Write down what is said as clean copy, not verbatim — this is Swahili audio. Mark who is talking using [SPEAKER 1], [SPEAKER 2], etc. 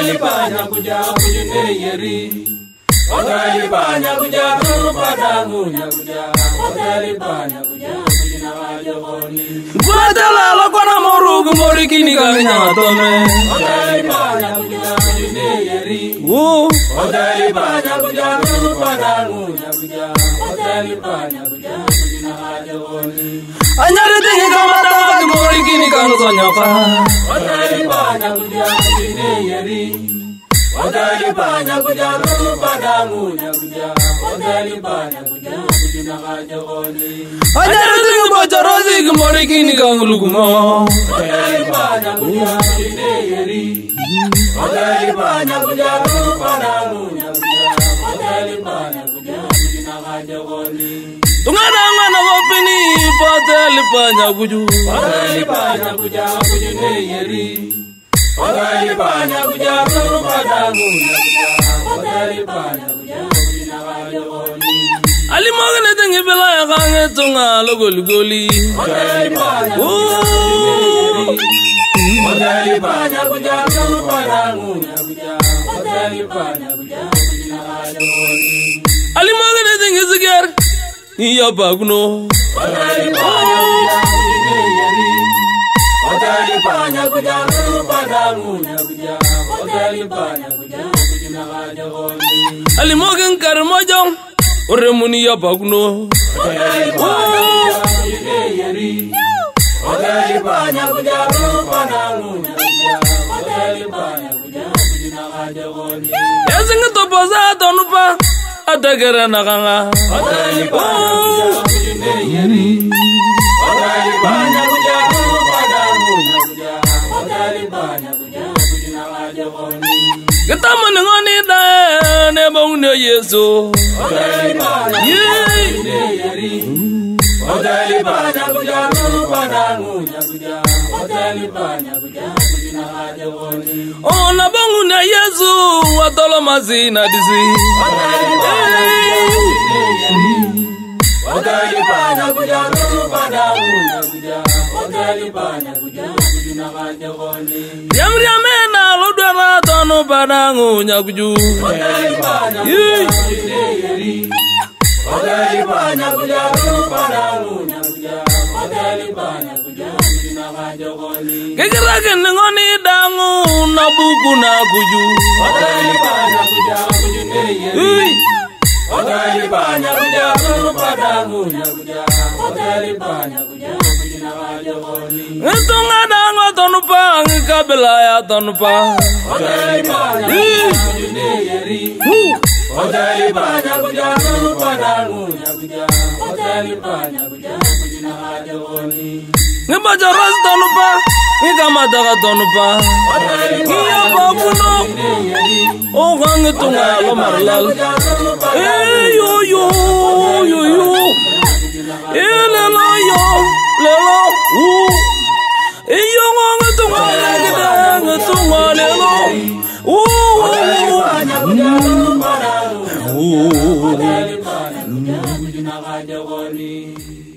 [SPEAKER 1] Odali banyak kuja kujune yeri. Odali banyak kuja padangu nyakuja. Odali banyak kuja kujina wajoni.
[SPEAKER 2] Badala la kona morugu morikini kanya tome.
[SPEAKER 1] Odali banyak kuja kujune yeri. Odali banyak kuja padangu nyakuja. Odali banyak kuja kujina wajoni.
[SPEAKER 2] Anyari tingi kamata morikini kanu sonyoka.
[SPEAKER 1] Odali banyak kuja kujune yeri. Odali banyak kuja padangu nyakuja. Odali banyak kuja kujina wajoni.
[SPEAKER 2] Anyari tingi bachorosi morikini kanu lugumo.
[SPEAKER 1] Odali banyak kuja kujune yeri. Odali banyak kuja padangu nyakuja. Odali banyak kuja kujina wajoni.
[SPEAKER 2] Tungana ngana wapini pateli banyak kuju.
[SPEAKER 1] Odali banyak kuja kujune yeri. Odali banyak kuja padangu nyakuja. Odali banyak kuja kujina wajoni.
[SPEAKER 2] Ali magane tingi bela ya kange tunga logoli.
[SPEAKER 1] Odali banyak kuja kujune yeri. Odali banyak kuja padangu nyakuja. Odali banyak kuja kujina wajoni.
[SPEAKER 2] Ali magane tingi zigar. Iya baguno.
[SPEAKER 1] Odali banyak kuja kujune yeri. Odali banyak kuja padangu nyakuja. Odali banyak kuja kujina wajoni.
[SPEAKER 2] Ali mogen karmojong. Oremuni ya baguno.
[SPEAKER 1] Odali banyak kuja kujune yeri. Odali banyak kuja padangu nyakuja. Odali banyak kuja kujina wajoni.
[SPEAKER 2] Yasinga topoza tonupa. Adagera nakanga.
[SPEAKER 1] Odali banyak kuja kujune yeri. Odali banyak kuja padangu nyakuja. Odali banyak kuja kujina wajoni.
[SPEAKER 2] Ketama ngoni da ne bawne Yesu.
[SPEAKER 1] Odali banyak kuja kujune yeri. Odali banyak kuja padangu nyakuja. Odali banyak kuja kujina wajoni.
[SPEAKER 2] Ona bawne Yesu watolo mazina disi.
[SPEAKER 1] Odali banyak kuja kujune yeri. Odali banyak kuja padangu nyakuja. Odali banyak kuja kujina wajoni.
[SPEAKER 2] Yamri amena lodara tono padangu nyakuju.
[SPEAKER 1] Odali banyak kuja kujune yeri. Odali banyak kuja padangu nyakuja. Odali banyak kuja kujina wajoni.
[SPEAKER 2] Kekeraken ngoni dangu nabuku nakuju.
[SPEAKER 1] Odali banyak kuja kujune yeri. Odali banyak kuja padangu nyakuja. Odali banyak kuja kujina wajoni.
[SPEAKER 2] Ngetunga dango tonupa ngikabela ya tonupa.
[SPEAKER 1] Odali banyak kuja kujune yeri. Odali banyak kuja padangu nyakuja. Odali banyak kuja kujina wajoni.
[SPEAKER 2] Ngebajaras tonupa ngikamataka tonupa.
[SPEAKER 1] Odali
[SPEAKER 2] Iya babuno.
[SPEAKER 1] yeri.
[SPEAKER 2] Oh ngetunga lo marlal. Yo yo yo yo. Lelo yo lelo. Iyo ngetunga ngida ngetunga lelo.
[SPEAKER 1] Banyak kuja padangu. Odali banyak kuja kujina wajoni.